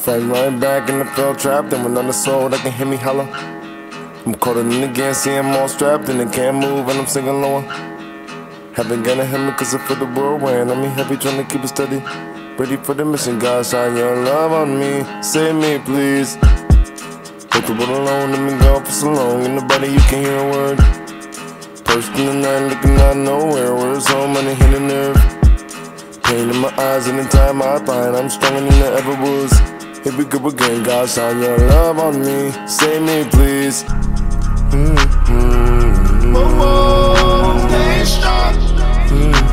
Fight right back in the field trap, then when on the soul that can hear me holler. I'm caught in the again, see I'm all strapped and I can't move and I'm singing lower. Haven't got a helmet cause I feel the whirlwind. I'm heavy trying to keep it steady. Ready for the mission, God, shine your love on me. Save me, please. Put the world alone, let me go for so long. Ain't nobody you can hear a word. First in the night, looking out of nowhere. Words so many hit a nerve. Pain in my eyes and the time I find I'm stronger than I ever was. Here we go again, God, shine your love on me. Save me, please. Stay strong.